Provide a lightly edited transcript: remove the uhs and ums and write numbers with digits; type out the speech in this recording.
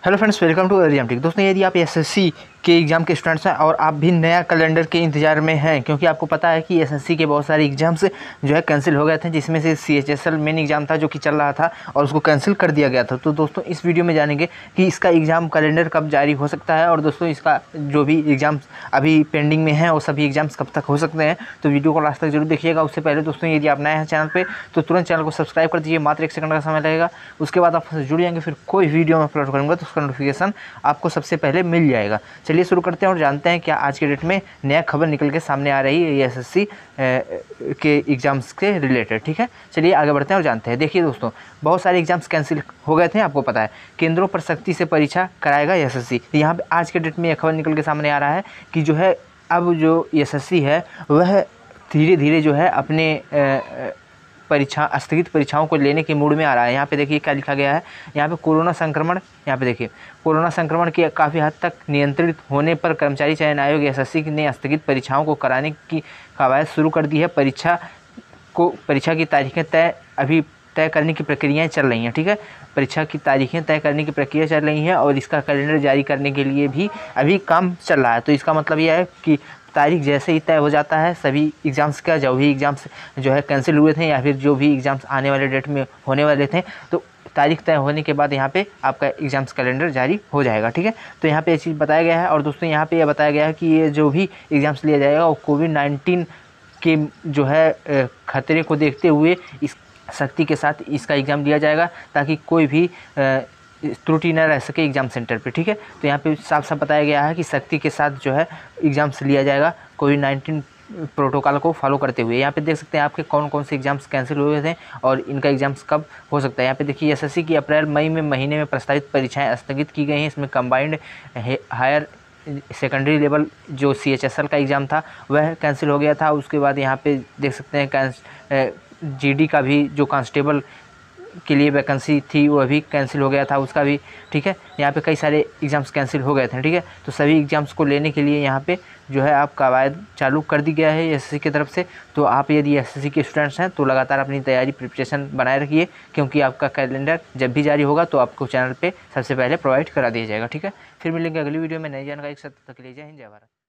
Hello friends, welcome to exam tick. दोस्तों, यदि आप एसएससी के एग्ज़ाम के स्टूडेंट्स हैं और आप भी नया कैलेंडर के इंतजार में हैं, क्योंकि आपको पता है कि एसएससी के बहुत सारे एग्जाम्स जो है कैंसिल हो गए थे, जिसमें से सीएचएसएल मेन एग्ज़ाम था जो कि चल रहा था और उसको कैंसिल कर दिया गया था। तो दोस्तों, इस वीडियो में जानेंगे कि इसका एग्ज़ाम कैलेंडर कब जारी हो सकता है और दोस्तों इसका जो भी एग्ज़ाम्स अभी पेंडिंग में हैं वो सभी एग्ज़ाम्स कब तक हो सकते हैं। तो वीडियो को लास्ट तक जरूर देखिएगा। उससे पहले दोस्तों, यदि आप नए हैं चैनल पर तो तुरंत चैनल को सब्सक्राइब कर दीजिए। मात्र 1 सेकंड का समय लगेगा, उसके बाद आप जुड़ जाएंगे। फिर कोई वीडियो में अपलोड करूँगा तो उसका नोटिफिकेशन आपको सबसे पहले मिल जाएगा। चलिए शुरू करते हैं और जानते हैं क्या आज के डेट में नया खबर निकल के सामने आ रही है एसएससी के एग्ज़ाम्स के रिलेटेड। ठीक है, चलिए आगे बढ़ते हैं और जानते हैं। देखिए दोस्तों, बहुत सारे एग्ज़ाम्स कैंसिल हो गए थे, आपको पता है। केंद्रों पर सख्ती से परीक्षा कराएगा एसएससी। यहाँ पे आज के डेट में यह खबर निकल के सामने आ रहा है कि जो है अब जो एसएससी है वह धीरे धीरे जो है अपने स्थगित परीक्षाओं को लेने के मूड में आ रहा है। यहाँ पे देखिए क्या लिखा गया है। यहाँ पे कोरोना संक्रमण, यहाँ पे देखिए कोरोना संक्रमण के काफ़ी हद तक नियंत्रित होने पर कर्मचारी चयन आयोग एसएससी ने स्थगित परीक्षाओं को कराने की कवायद शुरू कर दी है। परीक्षा की तारीखें तय करने की प्रक्रियाएं चल रही हैं। ठीक है, परीक्षा की तारीखें तय करने की प्रक्रिया चल रही है और इसका कैलेंडर जारी करने के लिए भी अभी काम चल रहा है। तो इसका मतलब यह है कि तारीख जैसे ही तय हो जाता है सभी एग्ज़ाम्स का, जो भी एग्ज़ाम्स जो है कैंसिल हुए थे या फिर जो भी एग्ज़ाम्स आने वाले डेट में होने वाले थे, तो तारीख तय होने के बाद यहाँ पे आपका एग्ज़ाम्स कैलेंडर जारी हो जाएगा। ठीक है, तो यहाँ पे ये चीज़ बताया गया है। और दोस्तों, यहाँ पे यह बताया गया है कि ये जो भी एग्ज़ाम्स लिया जाएगा वो कोविड-19 के जो है खतरे को देखते हुए इस सख्ती के साथ इसका एग्ज़ाम दिया जाएगा, ताकि कोई भी त्रुटि न रह सके एग्ज़ाम सेंटर पे। ठीक है, तो यहाँ पे साफ साफ बताया गया है कि सख्ती के साथ जो है एग्ज़ाम्स लिया जाएगा कोविड-19 प्रोटोकॉल को फॉलो करते हुए। यहाँ पे देख सकते हैं आपके कौन कौन से एग्ज़ाम्स कैंसिल हुए थे और इनका एग्ज़ाम्स कब हो सकता है। यहाँ पे देखिए एसएससी की अप्रैल मई में महीने में प्रस्तावित परीक्षाएँ स्थगित की गई हैं। इसमें कंबाइंड हायर सेकेंडरी लेवल जो सीएचएसएल का एग्ज़ाम था वह कैंसिल हो गया था। उसके बाद यहाँ पे देख सकते हैं जीडी का भी जो कांस्टेबल के लिए वैकेंसी थी वह भी कैंसिल हो गया था, उसका भी। ठीक है, यहाँ पे कई सारे एग्ज़ाम्स कैंसिल हो गए थे। ठीक है, तो सभी एग्ज़ाम्स को लेने के लिए यहाँ पे जो है आप कवायद चालू कर दी गया है एसएससी की तरफ से। तो आप यदि एसएससी के स्टूडेंट्स हैं तो लगातार अपनी तैयारी प्रिपरेशन बनाए रखिए, क्योंकि आपका कैलेंडर जब भी जारी होगा तो आपको चैनल पर सबसे पहले प्रोवाइड करा दिया जाएगा। ठीक है, फिर मिलेंगे अगली वीडियो में नई जानकारी के साथ। तब तक के लिए जय हिंद, जय भारत।